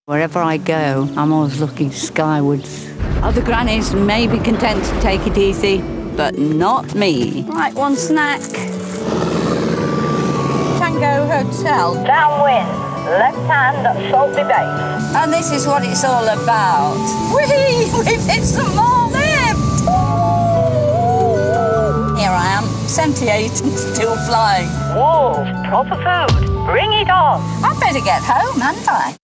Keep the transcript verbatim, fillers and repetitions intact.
Wherever I go, I'm always looking skywards. Other grannies may be content to take it easy, but not me. Right, one snack. Tango Hotel. Downwind, left hand at Salty Bay. And this is what it's all about. Whee! We've hit some more lift! Here I am, seventy-eight and still flying. Wolves, proper food. Bring it on. I'd better get home, hadn't I?